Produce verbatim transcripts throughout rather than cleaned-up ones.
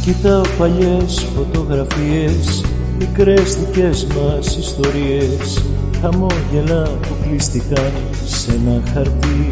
Κοιτάω παλιές φωτογραφίες, μικρές δικές μας ιστορίες, χαμόγελα που κλείστηκαν σε ένα χαρτί.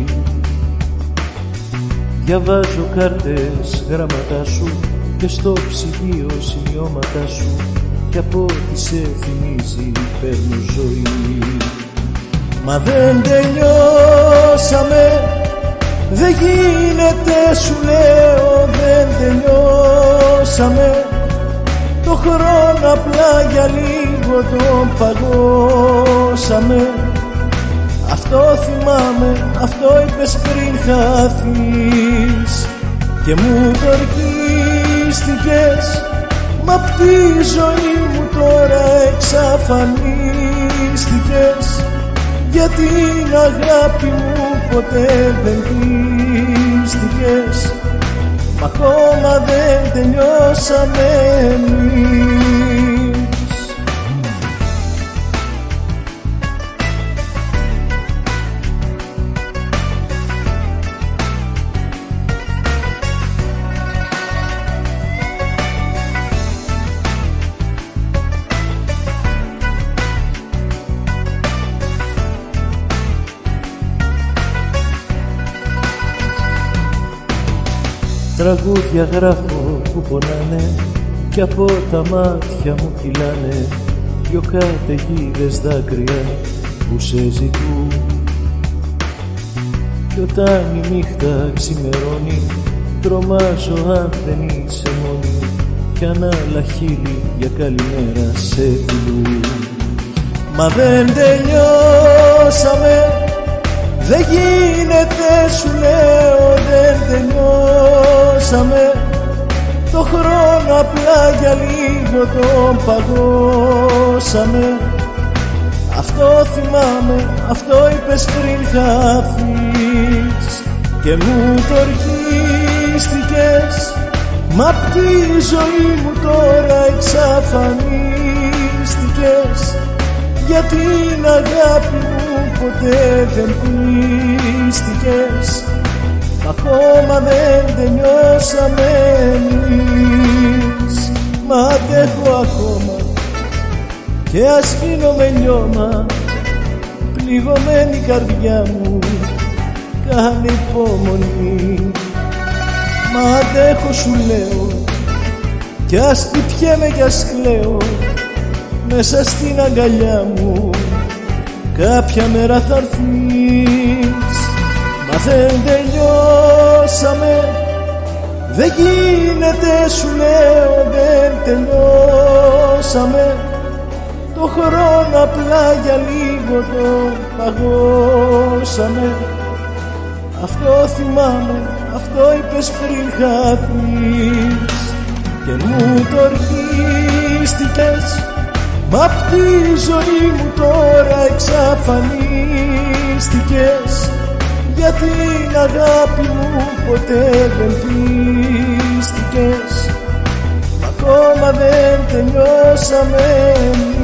Διαβάζω κάρτες, γράμματά σου και στο ψυγείο σημειώματά σου, κι από ό,τι σε θυμίζει παίρνω ζωή. Μα δεν τελειώσαμε, δεν γίνεται σου λέω, δεν τελειώσαμε. Το χρόνο απλά για λίγο τον παγώσαμε. Αυτό θυμάμαι, αυτό είπες πριν χαθείς και μου το ορκίστηκες. Μα απ' τη ζωή μου τώρα εξαφανίστηκες, για την αγάπη μου ποτέ δεν πίστηκες. Μ' ακόμα δεν τελειώσαμε εμείς. Τραγούδια γράφω που πονάνε κι από τα μάτια μου κυλάνε δυο καταιγίδες δάκρυα που σε ζητούν. Κι όταν η νύχτα ξημερώνει τρομάζω αν δεν είσαι μόνη, κι αν άλλα χείλη για καλημέρα σε φιλούν. Μα δεν τελειώσαμε, δεν γίνεται σου λέω, δεν τελειώσαμε. Το χρόνο απλά για λίγο τον παγώσαμε. Αυτό θυμάμαι, αυτό είπες πριν χαθείς και μου το ορκίστηκες. Μα απ' τη ζωή μου τώρα εξαφανίστηκες, για την αγάπη μου ποτέ δεν πίστηκες. Μ' ακόμα δεν τελειώσαμε εμείς. Μ' αντέχω ακόμα και ας γίνομαι λιώμα, πληγωμένη καρδιά μου κάνε υπομονή. Μ' αντέχω σου λέω κι ας χτυπιέμαι κι ας κλαίω, μέσα στην αγκαλιά μου κάποια μέρα θα έρθεις. Μα δεν τελειώσαμε, δεν γίνεται σου λέω, δεν τελειώσαμε. Το χρόνο απλά για λίγο τον παγώσαμε. Αυτό θυμάμαι, αυτό είπες πριν χαθείς και μου το ορκίστηκες. Μα απ' τη ζωή μου τώρα εξαφανίστηκες, για την αγάπη μου ποτέ δεν πίστηκες. Μ' ακόμα δεν τελειώσαμε.